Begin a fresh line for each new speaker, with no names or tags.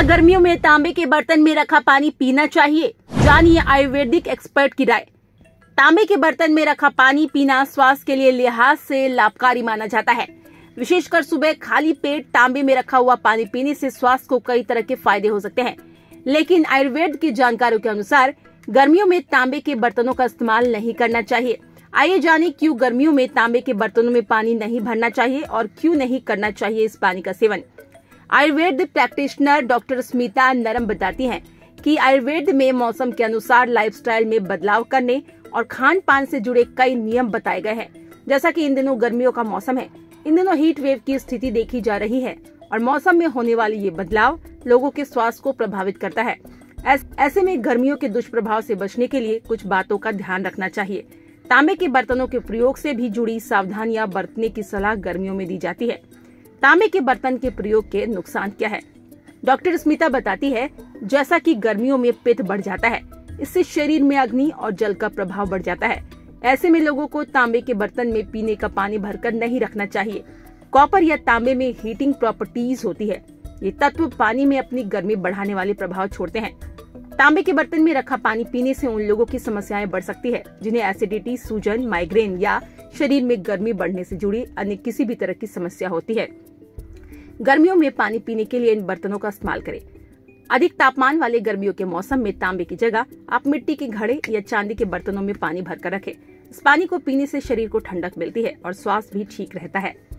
गर्मियों में तांबे के बर्तन में रखा पानी पीना चाहिए? जानिए आयुर्वेदिक एक्सपर्ट की राय। तांबे के बर्तन में रखा पानी पीना स्वास्थ्य के लिए लिहाज से लाभकारी माना जाता है। विशेषकर सुबह खाली पेट तांबे में रखा हुआ पानी पीने से स्वास्थ्य को कई तरह के फायदे हो सकते हैं। लेकिन आयुर्वेद के जानकारों के अनुसार गर्मियों में तांबे के बर्तनों का इस्तेमाल नहीं करना चाहिए। आइए जानें क्यों गर्मियों में तांबे के बर्तनों में पानी नहीं भरना चाहिए और क्यों नहीं करना चाहिए इस पानी का सेवन। आयुर्वेद प्रैक्टिशनर डॉक्टर स्मिता नरम बताती हैं कि आयुर्वेद में मौसम के अनुसार लाइफस्टाइल में बदलाव करने और खान पान से जुड़े कई नियम बताए गए हैं। जैसा कि इन दिनों गर्मियों का मौसम है, इन दिनों हीट वेव की स्थिति देखी जा रही है और मौसम में होने वाले ये बदलाव लोगों के स्वास्थ्य को प्रभावित करता है। ऐसे में गर्मियों के दुष्प्रभाव से बचने के लिए कुछ बातों का ध्यान रखना चाहिए। तांबे के बर्तनों के प्रयोग से भी जुड़ी सावधानियां बरतने की सलाह गर्मियों में दी जाती है। तांबे के बर्तन के प्रयोग के नुकसान क्या है? डॉक्टर स्मिता बताती है, जैसा कि गर्मियों में पित्त बढ़ जाता है, इससे शरीर में अग्नि और जल का प्रभाव बढ़ जाता है। ऐसे में लोगों को तांबे के बर्तन में पीने का पानी भरकर नहीं रखना चाहिए। कॉपर या तांबे में हीटिंग प्रॉपर्टीज होती है। ये तत्व पानी में अपनी गर्मी बढ़ाने वाले प्रभाव छोड़ते हैं। तांबे के बर्तन में रखा पानी पीने से उन लोगों की समस्याएं बढ़ सकती है जिन्हें एसिडिटी, सूजन, माइग्रेन या शरीर में गर्मी बढ़ने से जुड़ी अन्य किसी भी तरह की समस्या होती है। गर्मियों में पानी पीने के लिए इन बर्तनों का इस्तेमाल करें। अधिक तापमान वाले गर्मियों के मौसम में तांबे की जगह आप मिट्टी के घड़े या चांदी के बर्तनों में पानी भरकर रखें। इस पानी को पीने से शरीर को ठंडक मिलती है और स्वास्थ्य भी ठीक रहता है।